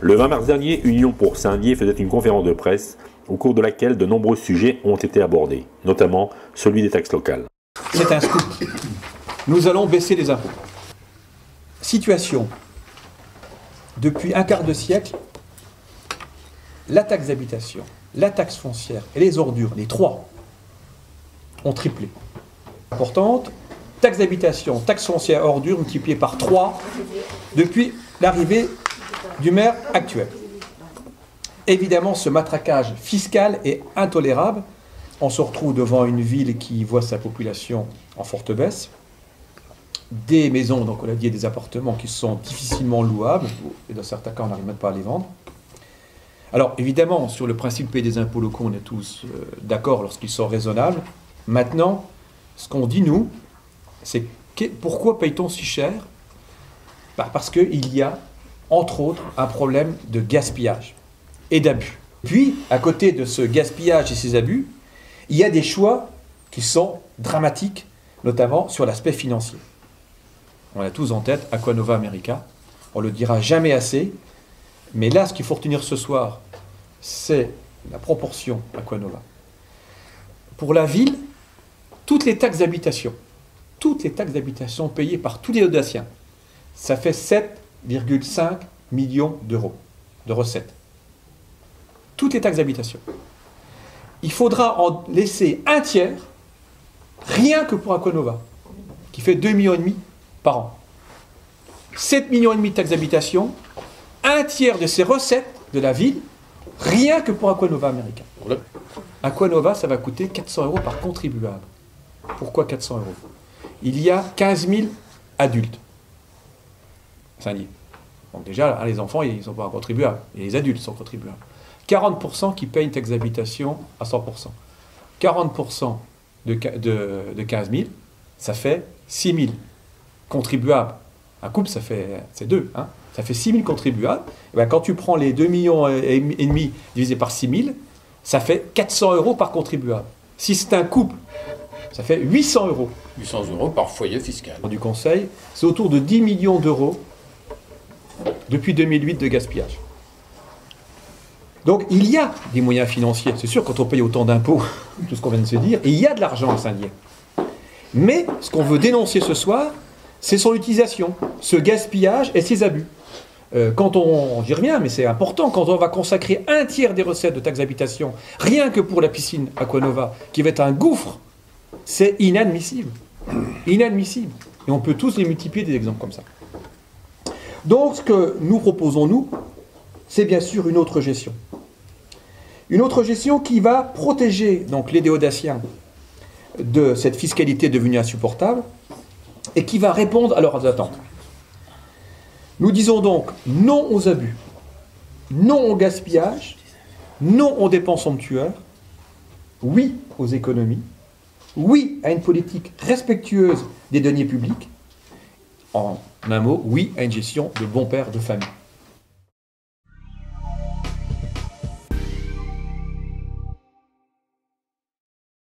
Le 20 mars dernier, Union pour Saint-Dié faisait une conférence de presse au cours de laquelle de nombreux sujets ont été abordés, notamment celui des taxes locales. C'est un scoop. Nous allons baisser les impôts. Situation. Depuis un quart de siècle, la taxe d'habitation, la taxe foncière et les ordures, les trois, ont triplé. Importante, taxe d'habitation, taxe foncière, ordures multipliées par 3 depuis l'arrivée du maire actuel. Évidemment, ce matraquage fiscal est intolérable. On se retrouve devant une ville qui voit sa population en forte baisse. Des maisons, donc on l'a dit, des appartements qui sont difficilement louables, et dans certains cas, on n'arrive même pas à les vendre. Alors, évidemment, sur le principe de payer des impôts locaux, on est tous d'accord lorsqu'ils sont raisonnables. Maintenant, ce qu'on dit, nous, c'est pourquoi paye-t-on si cher? Parce qu'il y a, entre autres, un problème de gaspillage et d'abus. Puis, à côté de ce gaspillage et ces abus, il y a des choix qui sont dramatiques, notamment sur l'aspect financier. On a tous en tête Aquanova America, on ne le dira jamais assez, mais là, ce qu'il faut retenir ce soir, c'est la proportion Aquanova. Pour la ville, toutes les taxes d'habitation payées par tous les Audaciens, ça fait 7,5 millions d'euros de recettes. Toutes les taxes d'habitation. Il faudra en laisser un tiers, rien que pour Aquanova, qui fait 2,5 millions par an. 7,5 millions de taxes d'habitation, un tiers de ces recettes de la ville, rien que pour Aquanova America. Aquanova, ça va coûter 400 € par contribuable. Pourquoi 400 €? Il y a 15 000 adultes. Saint-Dié. Donc déjà, les enfants, ils ne sont pas contribuables. Et les adultes sont contribuables. 40% qui payent une taxe d'habitation à 100%. 40% de 15 000, ça fait 6 000 contribuables. Un couple, c'est 2. Hein. Ça fait 6 000 contribuables. Et bien, quand tu prends les 2,5 millions divisé par 6 000, ça fait 400 € par contribuable. Si c'est un couple, ça fait 800 €. 800 € par foyer fiscal. Du Conseil, c'est autour de 10 millions d'euros depuis 2008 de gaspillage. Donc il y a des moyens financiers. C'est sûr, quand on paye autant d'impôts, tout ce qu'on vient de se dire, il y a de l'argent à Saint-Dié. Mais ce qu'on veut dénoncer ce soir, c'est son utilisation, ce gaspillage et ses abus. J'y reviens, mais c'est important, quand on va consacrer un tiers des recettes de taxe d'habitation, rien que pour la piscine Aquanova, qui va être un gouffre, c'est inadmissible. Inadmissible. Et on peut tous les multiplier des exemples comme ça. Donc ce que nous proposons, nous, c'est bien sûr une autre gestion. Une autre gestion qui va protéger donc, les déodaciens de cette fiscalité devenue insupportable et qui va répondre à leurs attentes. Nous disons donc non aux abus, non au gaspillage, non aux dépenses somptuaires, oui aux économies, oui à une politique respectueuse des deniers publics, en un mot, oui à une gestion de bon père de famille.